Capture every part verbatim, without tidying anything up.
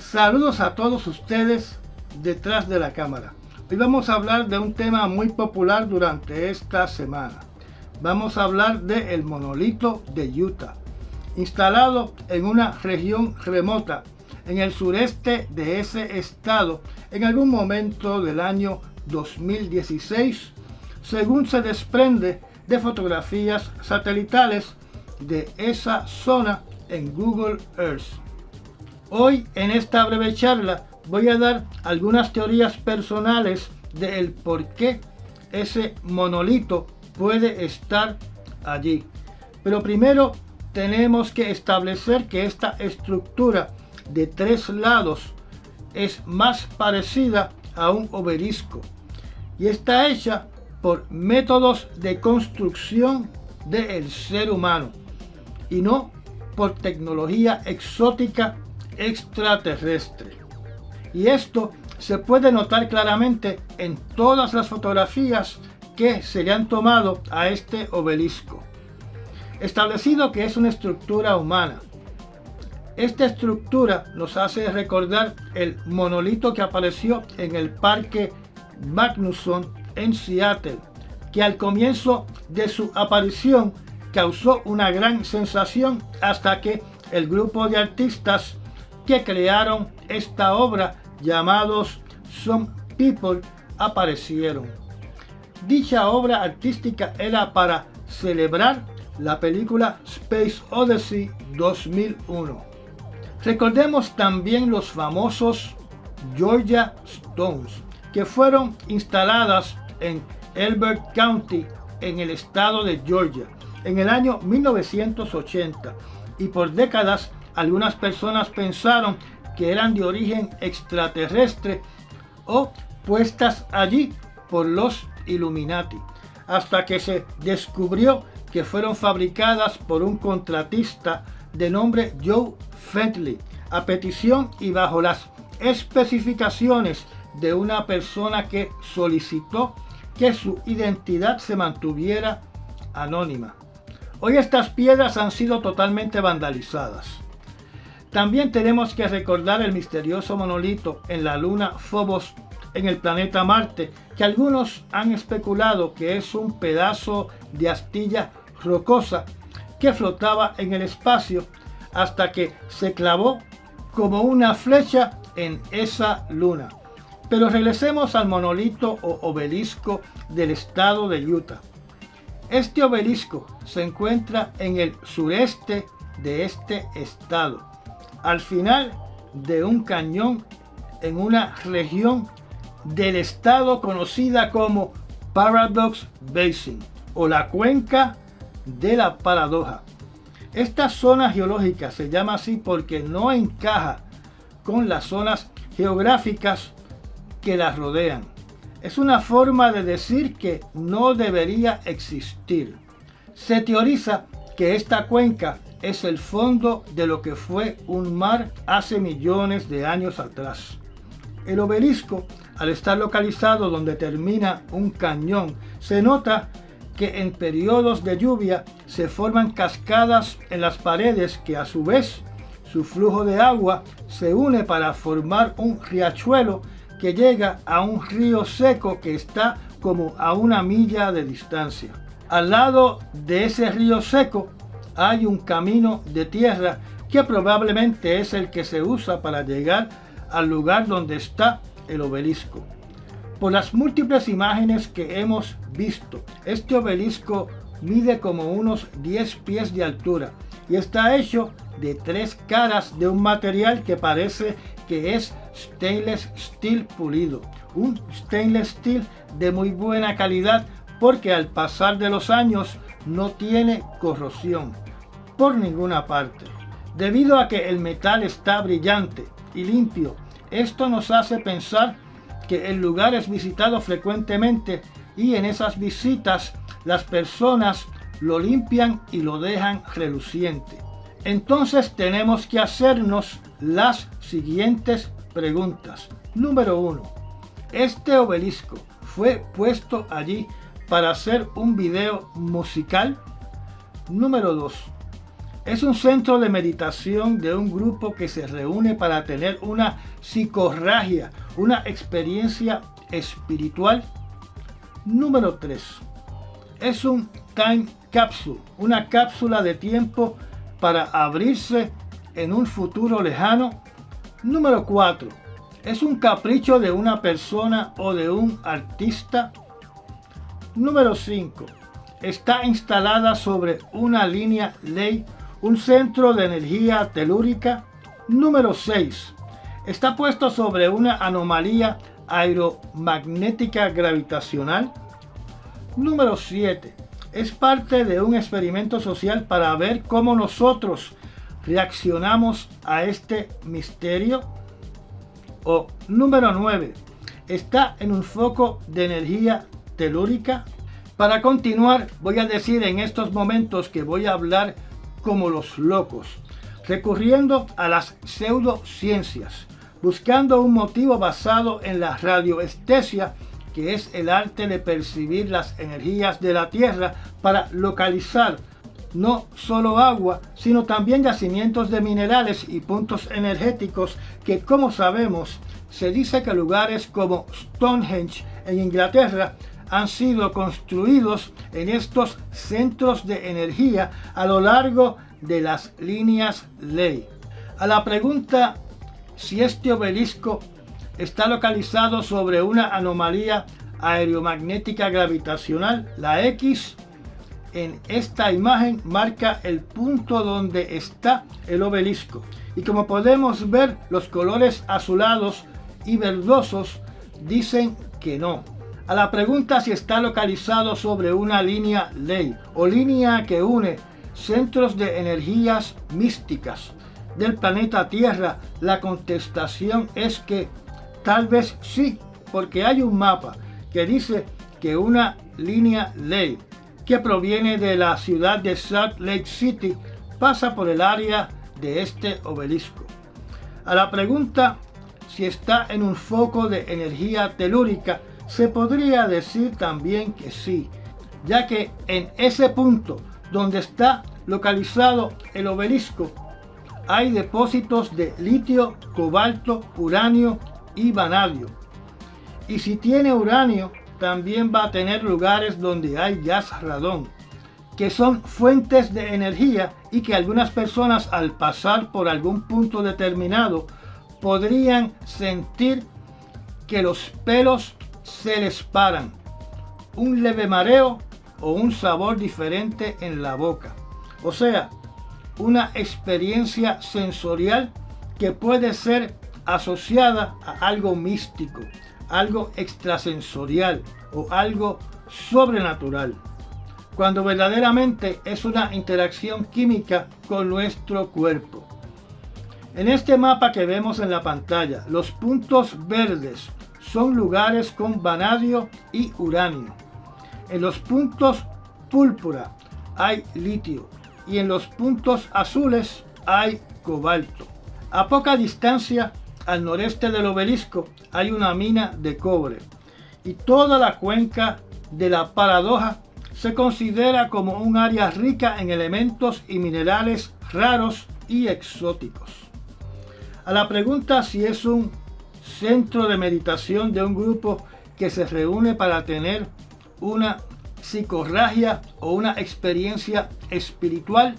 Saludos a todos ustedes detrás de la cámara. Hoy vamos a hablar de un tema muy popular durante esta semana. Vamos a hablar de el monolito de Utah, instalado en una región remota en el sureste de ese estado en algún momento del año dos mil dieciséis, según se desprende de fotografías satelitales de esa zona en Google Earth. Hoy en esta breve charla voy a dar algunas teorías personales del por qué ese monolito puede estar allí. Pero primero tenemos que establecer que esta estructura de tres lados es más parecida a un obelisco y está hecha por métodos de construcción del ser humano y no por tecnología exótica extraterrestre. Y esto se puede notar claramente en todas las fotografías que se le han tomado a este obelisco. Establecido que es una estructura humana, esta estructura nos hace recordar el monolito que apareció en el parque Magnuson en Seattle, que al comienzo de su aparición causó una gran sensación hasta que el grupo de artistas que crearon esta obra, llamados Some People, aparecieron. Dicha obra artística era para celebrar la película Space Odyssey dos mil uno. Recordemos también los famosos Georgia Stones, que fueron instaladas en Elbert County, en el estado de Georgia, en el año mil novecientos ochenta, y por décadas algunas personas pensaron que eran de origen extraterrestre o puestas allí por los Illuminati, hasta que se descubrió que fueron fabricadas por un contratista de nombre Joe Fentley, a petición y bajo las especificaciones de una persona que solicitó que su identidad se mantuviera anónima. Hoy estas piedras han sido totalmente vandalizadas. También tenemos que recordar el misterioso monolito en la luna Phobos, en el planeta Marte, que algunos han especulado que es un pedazo de astilla rocosa que flotaba en el espacio hasta que se clavó como una flecha en esa luna. Pero regresemos al monolito o obelisco del estado de Utah. Este obelisco se encuentra en el sureste de este estado, al final de un cañón en una región del estado conocida como Paradox Basin o la cuenca de la paradoja. Esta zona geológica se llama así porque no encaja con las zonas geográficas que la rodean. Es una forma de decir que no debería existir. Se teoriza que esta cuenca es el fondo de lo que fue un mar hace millones de años atrás. El obelisco, al estar localizado donde termina un cañón, se nota que en periodos de lluvia se forman cascadas en las paredes que a su vez su flujo de agua se une para formar un riachuelo que llega a un río seco que está como a una milla de distancia. Al lado de ese río seco hay un camino de tierra que probablemente es el que se usa para llegar al lugar donde está el obelisco. Por las múltiples imágenes que hemos visto, este obelisco mide como unos diez pies de altura y está hecho de tres caras de un material que parece que es stainless steel pulido, un stainless steel de muy buena calidad porque al pasar de los años no tiene corrosión por ninguna parte. Debido a que el metal está brillante y limpio, esto nos hace pensar que el lugar es visitado frecuentemente y en esas visitas las personas lo limpian y lo dejan reluciente. Entonces tenemos que hacernos las siguientes preguntas. Número uno. ¿Este obelisco fue puesto allí para hacer un video musical? Número dos. Es un centro de meditación de un grupo que se reúne para tener una psicorragia, una experiencia espiritual. Número tres. Es un time capsule, una cápsula de tiempo para abrirse en un futuro lejano. Número cuatro. Es un capricho de una persona o de un artista. Número cinco. Está instalada sobre una línea ley, un centro de energía telúrica. Número seis. Está puesto sobre una anomalía aeromagnética gravitacional. Número siete. Es parte de un experimento social para ver cómo nosotros reaccionamos a este misterio. O número nueve. Está en un foco de energía telúrica. Para continuar, voy a decir en estos momentos que voy a hablar como los locos, recurriendo a las pseudociencias, buscando un motivo basado en la radioestesia, que es el arte de percibir las energías de la Tierra para localizar no solo agua, sino también yacimientos de minerales y puntos energéticos que, como sabemos, se dice que lugares como Stonehenge en Inglaterra han sido construidos en estos centros de energía a lo largo de las líneas ley. A la pregunta si este obelisco está localizado sobre una anomalía aeromagnética gravitacional, la X en esta imagen marca el punto donde está el obelisco, y como podemos ver, los colores azulados y verdosos dicen que no. A la pregunta si está localizado sobre una línea ley o línea que une centros de energías místicas del planeta Tierra, la contestación es que tal vez sí, porque hay un mapa que dice que una línea ley que proviene de la ciudad de Salt Lake City pasa por el área de este obelisco. A la pregunta si está en un foco de energía telúrica, se podría decir también que sí, ya que en ese punto donde está localizado el obelisco hay depósitos de litio, cobalto, uranio y vanadio. Y si tiene uranio, también va a tener lugares donde hay gas radón, que son fuentes de energía y que algunas personas al pasar por algún punto determinado podrían sentir que los pelos se les paran, un leve mareo o un sabor diferente en la boca. O sea, una experiencia sensorial que puede ser asociada a algo místico, algo extrasensorial o algo sobrenatural, cuando verdaderamente es una interacción química con nuestro cuerpo. En este mapa que vemos en la pantalla, los puntos verdes son lugares con vanadio y uranio. En los puntos púrpura hay litio y en los puntos azules hay cobalto. A poca distancia, al noreste del obelisco, hay una mina de cobre y toda la cuenca de la paradoja se considera como un área rica en elementos y minerales raros y exóticos. A la pregunta si es un centro de meditación de un grupo que se reúne para tener una psicorragia o una experiencia espiritual,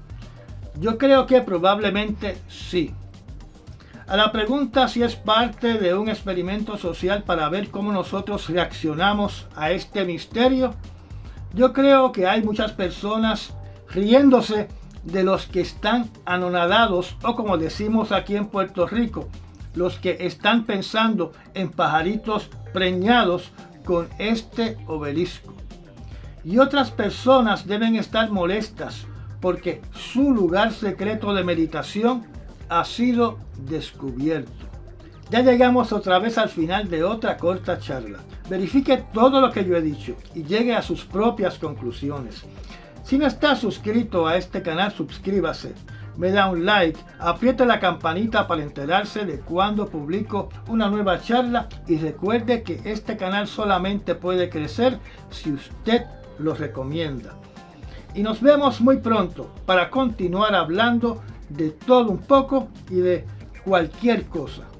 yo creo que probablemente sí. A la pregunta si es parte de un experimento social para ver cómo nosotros reaccionamos a este misterio, yo creo que hay muchas personas riéndose de los que están anonadados, o como decimos aquí en Puerto Rico, los que están pensando en pajaritos preñados con este obelisco. Y otras personas deben estar molestas porque su lugar secreto de meditación ha sido descubierto. Ya llegamos otra vez al final de otra corta charla. Verifique todo lo que yo he dicho y llegue a sus propias conclusiones. Si no está suscrito a este canal, suscríbase, me da un like, apriete la campanita para enterarse de cuando publico una nueva charla y recuerde que este canal solamente puede crecer si usted lo recomienda. y nos vemos muy pronto para continuar hablando de todo un poco y de cualquier cosa.